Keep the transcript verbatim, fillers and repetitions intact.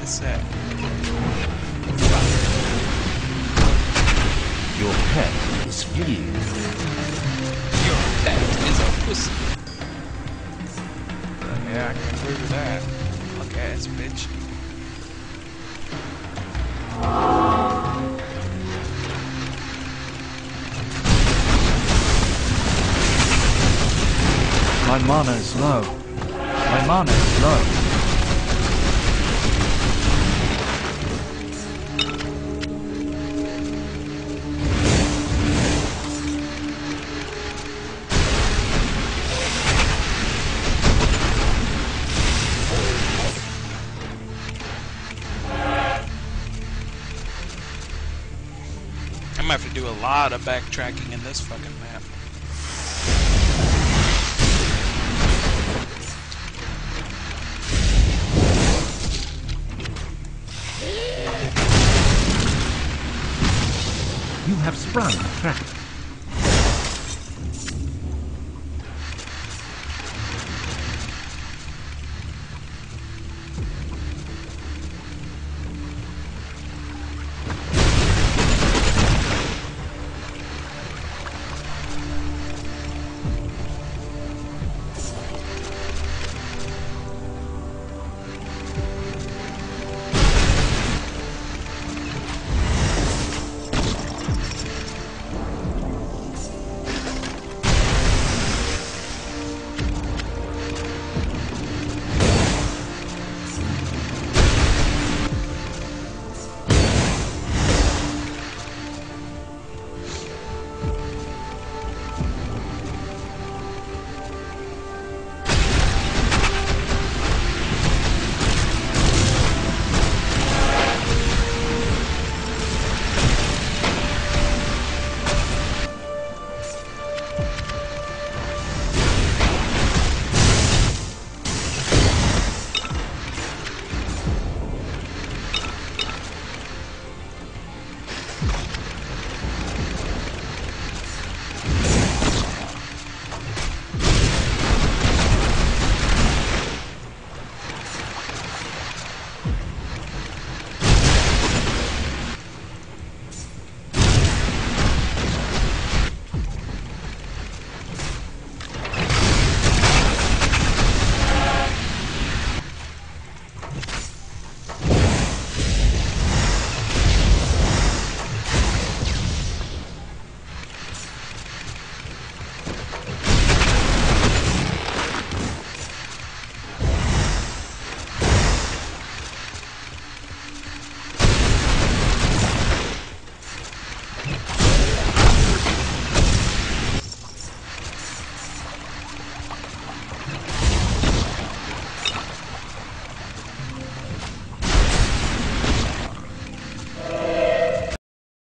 a sec. Your pet is free. Your pet is a pussy. Yeah, I can agree with that. Look ass bitch. My mana is low. My mana is low. I'm gonna have to do a lot of backtracking in this fucking map. You have sprung a trap.